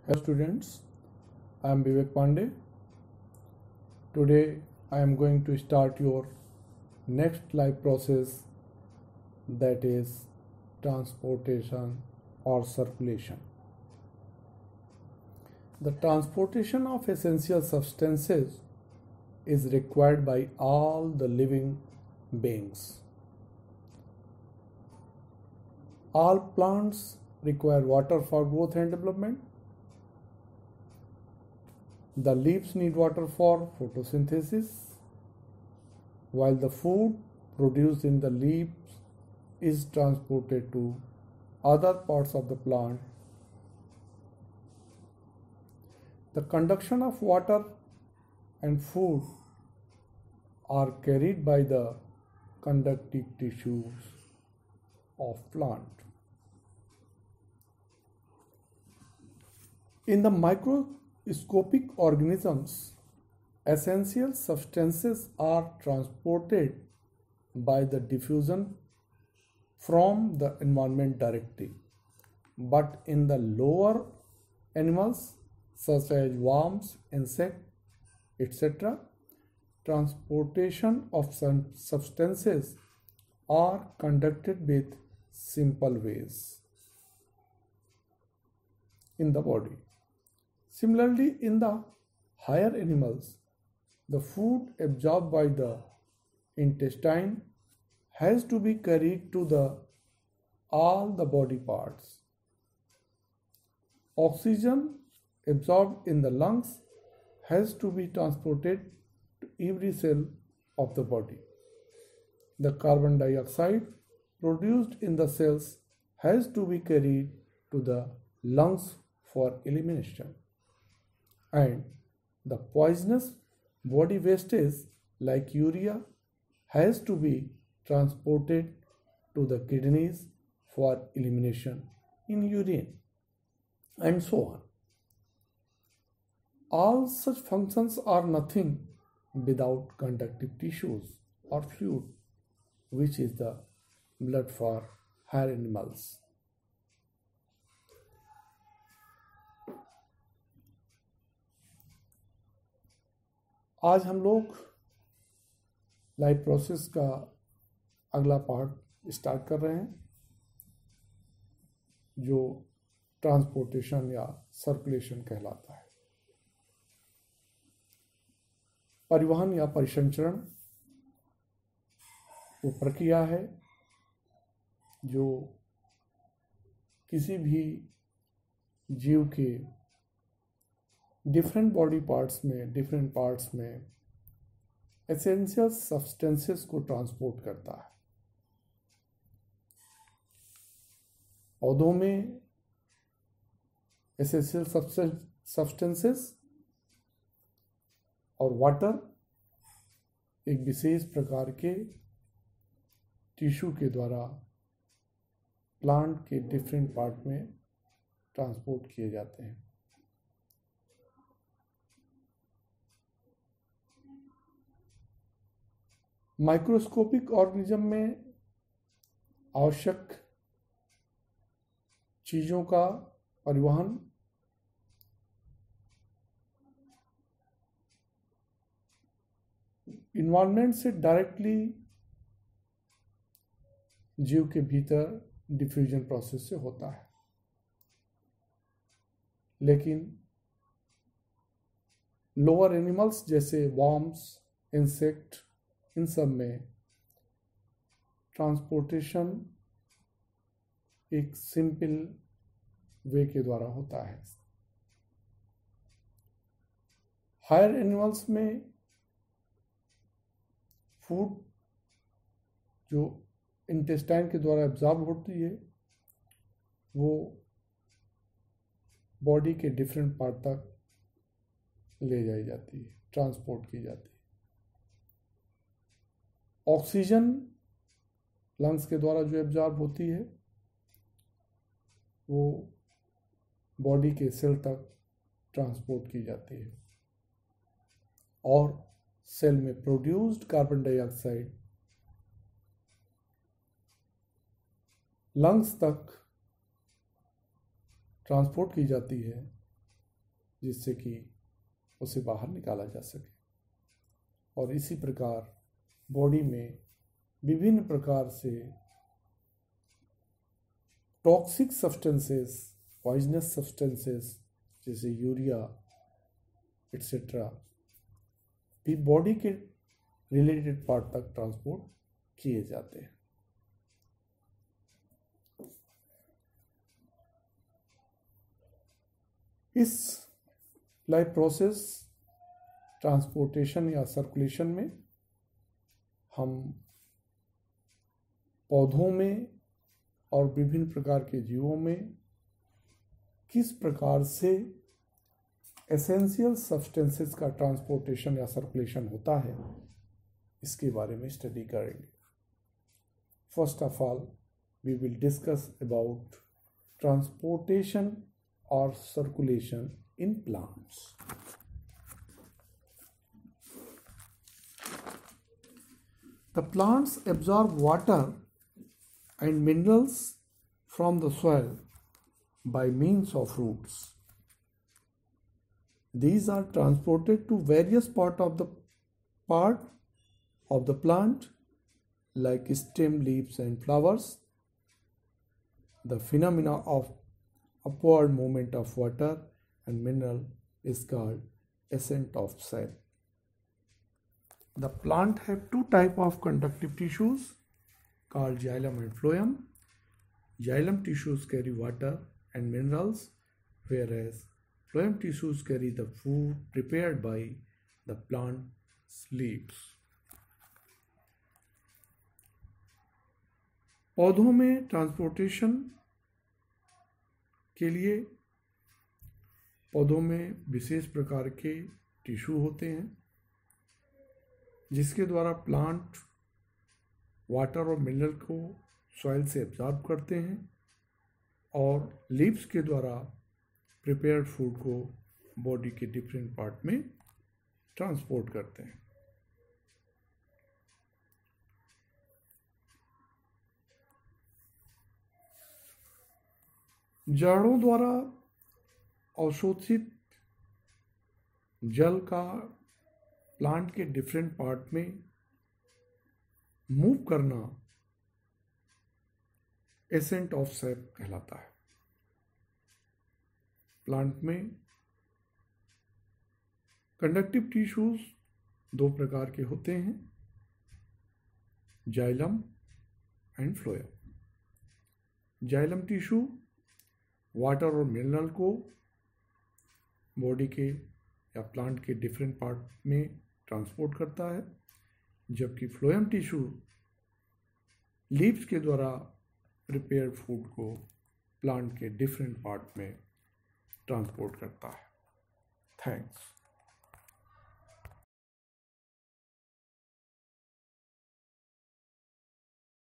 Hello students, I am Vivek Pandey. Today I am going to start your next life process, that is transportation or circulation. The transportation of essential substances is required by all the living beings. All plants require water for growth and development. The leaves need water for photosynthesis, while the food produced in the leaves is transported to other parts of the plant. The conduction of water and food are carried by the conductive tissues of plant. In the microscopic organisms, essential substances are transported by the diffusion from the environment directly. But in the lower animals, such as worms, insects, etc., transportation of some substances are conducted with simple ways in the body. Similarly, in the higher animals, the food absorbed by the intestine has to be carried to all the body parts. Oxygen absorbed in the lungs has to be transported to every cell of the body. The carbon dioxide produced in the cells has to be carried to the lungs for elimination. And the poisonous body wastage like urea has to be transported to the kidneys for elimination in urine, and so on. All such functions are nothing without conductive tissues or fluid, which is the blood for higher animals. आज हम लोग life process का अगला part start कर रहे हैं, जो transportation या सर्कुलेशन कहलाता है। परिवहन या परिसंचरण वो प्रक्रिया है जो किसी भी जीव के डिफरेंट बॉडी पार्ट्स में, डिफरेंट पार्ट्स में एसेंशियल सब्सटेंसेस को ट्रांसपोर्ट करता है। पौधों में एसेंशियल सब्सटेंसेस और वाटर एक विशेष प्रकार के टिश्यू के द्वारा प्लांट के डिफरेंट पार्ट में ट्रांसपोर्ट किए जाते हैं। माइक्रोस्कोपिक ऑर्गेनिज्म में आवश्यक चीज़ों का परिवहन इन्वायरमेंट से डायरेक्टली जीव के भीतर डिफ्यूजन प्रोसेस से होता है, लेकिन लोअर एनिमल्स जैसे वर्म्स, इंसेक्ट, इन सब में ट्रांसपोर्टेशन एक सिंपल वे के द्वारा होता है। हायर एनिमल्स में फूड जो इंटेस्टाइन के द्वारा एब्जॉर्ब होती है वो बॉडी के डिफरेंट पार्ट तक ले जाई जाती है, ट्रांसपोर्ट की जाती है। ऑक्सीजन लंग्स के द्वारा जो एब्जॉर्ब होती है वो बॉडी के सेल तक ट्रांसपोर्ट की जाती है, और सेल में प्रोड्यूस्ड कार्बन डाइऑक्साइड लंग्स तक ट्रांसपोर्ट की जाती है, जिससे कि उसे बाहर निकाला जा सके। और इसी प्रकार बॉडी में विभिन्न प्रकार से टॉक्सिक सब्सटेंसेस, पॉइजनस सब्सटेंसेस जैसे यूरिया एट्सेट्रा भी बॉडी के रिलेटेड पार्ट तक ट्रांसपोर्ट किए जाते हैं। इस लाइफ प्रोसेस ट्रांसपोर्टेशन या सर्कुलेशन में हम पौधों में और विभिन्न प्रकार के जीवों में किस प्रकार से एसेंशियल सब्सटेंसेस का ट्रांसपोर्टेशन या सर्कुलेशन होता है, इसके बारे में स्टडी करेंगे। First of all we will discuss about transportation और circulation in plants. The plants absorb water and minerals from the soil by means of roots. These are transported to various part of the plant like stem, leaves and flowers. The phenomena of upward movement of water and mineral is called ascent of cell. The plant have two types of conductive tissues called xylem and phloem. Xylem tissues carry water and minerals, whereas phloem tissues carry the food prepared by the plant's leaves. पौधों में transportation के लिए पौधों में विशेष प्रकार के tissue होते हैं जिसके द्वारा प्लांट वाटर और मिनरल को सॉइल से एब्जॉर्ब करते हैं और लीव्स के द्वारा प्रिपेयर्ड फूड को बॉडी के डिफरेंट पार्ट में ट्रांसपोर्ट करते हैं। जड़ों द्वारा अवशोषित जल का प्लांट के डिफरेंट पार्ट में मूव करना एसेंट ऑफ सेल कहलाता है। प्लांट में कंडक्टिव टिश्यूज दो प्रकार के होते हैं, xylem and phloem. Xylem tissue water और मिनरल को बॉडी के या प्लांट के डिफरेंट पार्ट में ट्रांसपोर्ट करता है, जबकि फ्लोएम टिश्यू लीव्स के द्वारा प्रिपेयर्ड फूड को प्लांट के डिफरेंट पार्ट में ट्रांसपोर्ट करता है। थैंक्स।